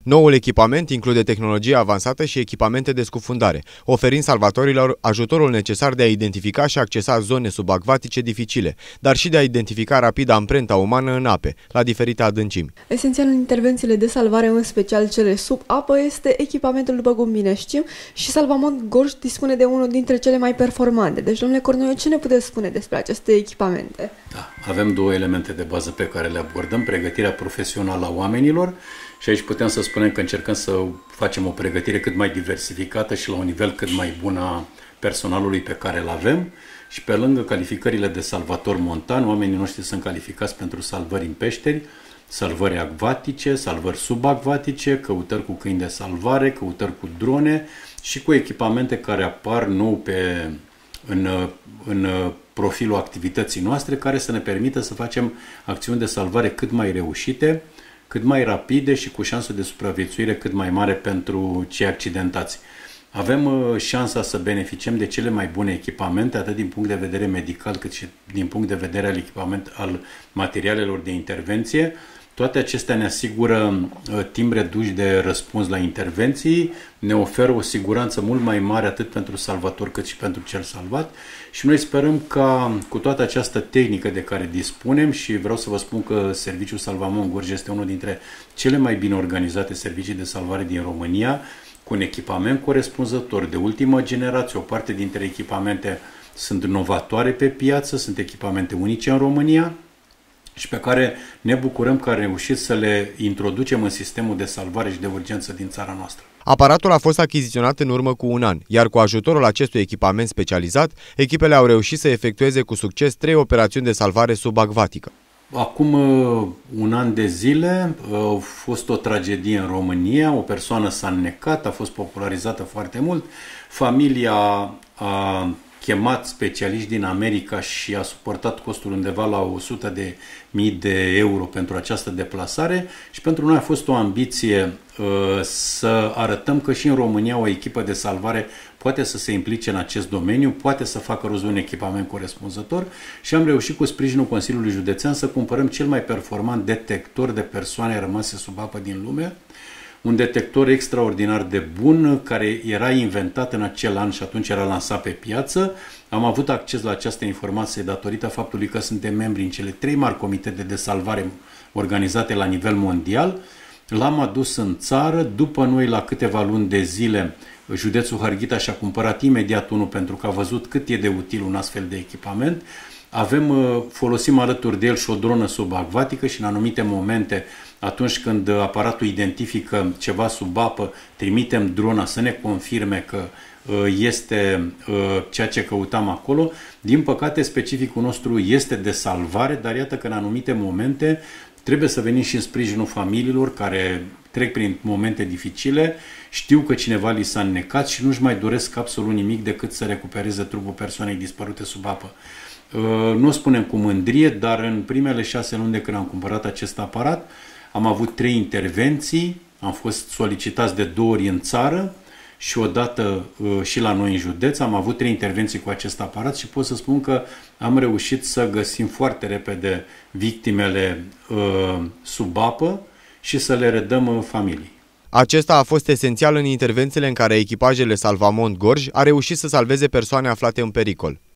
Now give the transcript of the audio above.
Noul echipament include tehnologie avansată și echipamente de scufundare, oferind salvatorilor ajutorul necesar de a identifica și accesa zone subacvatice dificile, dar și de a identifica rapid amprenta umană în ape, la diferite adâncimi. Esențial în intervențiile de salvare, în special cele sub apă, este echipamentul, după cum bine știm, și Salvamont Gorj dispune de unul dintre cele mai performante. Deci, domnule Cornoiu, ce ne puteți spune despre aceste echipamente? Da, avem două elemente de bază pe care le abordăm: pregătirea profesională a oamenilor, și aici putem să spunem că încercăm să facem o pregătire cât mai diversificată și la un nivel cât mai bun a personalului pe care îl avem. Și pe lângă calificările de salvator montan, oamenii noștri sunt calificați pentru salvări în peșteri, salvări acvatice, salvări subacvatice, căutări cu câini de salvare, căutări cu drone și cu echipamente care apar nou în profilul activității noastre, care să ne permită să facem acțiuni de salvare cât mai reușite, cât mai rapide și cu șansă de supraviețuire cât mai mare pentru cei accidentați. Avem șansa să beneficiem de cele mai bune echipamente, atât din punct de vedere medical, cât și din punct de vedere al materialelor de intervenție. Toate acestea ne asigură timp redus de răspuns la intervenții, ne oferă o siguranță mult mai mare atât pentru salvator cât și pentru cel salvat și noi sperăm ca cu toată această tehnică de care dispunem, și vreau să vă spun că Serviciul Salvamont Gorj este unul dintre cele mai bine organizate servicii de salvare din România, cu un echipament corespunzător de ultimă generație. O parte dintre echipamente sunt novatoare pe piață, sunt echipamente unice în România și pe care ne bucurăm că am reușit să le introducem în sistemul de salvare și de urgență din țara noastră. Aparatul a fost achiziționat în urmă cu un an, iar cu ajutorul acestui echipament specializat, echipele au reușit să efectueze cu succes 3 operațiuni de salvare subacvatică. Acum un an de zile a fost o tragedie în România, o persoană s-a înnecat, a fost popularizată foarte mult, familia a chemat specialiști din America și a suportat costul undeva la 100.000 de euro pentru această deplasare și pentru noi a fost o ambiție să arătăm că și în România o echipă de salvare poate să se implice în acest domeniu, poate să facă rost de un echipament corespunzător și am reușit cu sprijinul Consiliului Județean să cumpărăm cel mai performant detector de persoane rămase sub apă din lume, un detector extraordinar de bun, care era inventat în acel an și atunci era lansat pe piață. Am avut acces la această informație datorită faptului că suntem membri în cele 3 mari comitete de salvare organizate la nivel mondial. L-am adus în țară, după noi la câteva luni de zile județul Harghita și-a cumpărat imediat unul pentru că a văzut cât e de util un astfel de echipament. Folosim alături de el și o dronă subacvatică și în anumite momente, atunci când aparatul identifică ceva sub apă, trimitem drona să ne confirme că este ceea ce căutam acolo. Din păcate, specificul nostru este de salvare, dar iată că în anumite momente trebuie să venim și în sprijinul familiilor care trec prin momente dificile, știu că cineva li s-a înnecat și nu-și mai doresc absolut nimic decât să recupereze trupul persoanei dispărute sub apă. Nu o spunem cu mândrie, dar în primele 6 luni de când am cumpărat acest aparat, am avut 3 intervenții, am fost solicitați de 2 ori în țară și odată și la noi în județ. Am avut 3 intervenții cu acest aparat și pot să spun că am reușit să găsim foarte repede victimele sub apă și să le redăm familiei. Acesta a fost esențial în intervențiile în care echipajele Salvamont Gorj a reușit să salveze persoane aflate în pericol.